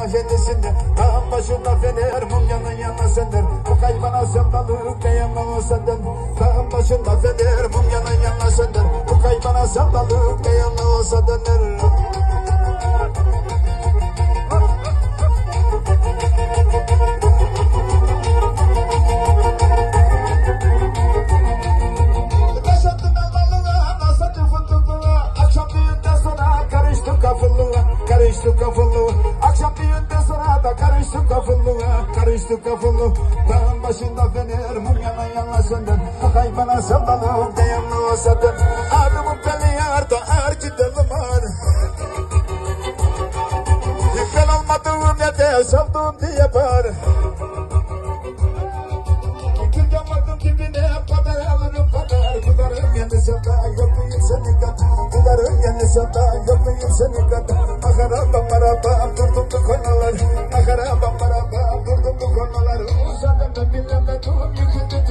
hedesinde. Dağın başında fener mum yana yana sender. Bu kaybana sevdalık dayanma o senden. Dağın başında fener mum yana yana sender. Bu kaybana sevdalık dayanma o senden. Karıştı kafalı, akşam düğünden sonra da karıştı kafalı, karıştı kafalı. Dağın başında fener, mum yana yana senden. Bu kaybana sevdalık dayanma o senden. Adımın beni yarda her gidelim hadi. Ben olmadığım yerde sevduğum diye bağır. Gülden vardım dibine kadar alırım kadar. Giderim yeni sevda yapayım seni kadar. Giderim yeni sevda yapayım seni kadar. Akarabam marabam durdum bu konular. Akarabam marabam durdum bu konular. Uzadım ben bilemedim yüküldüm.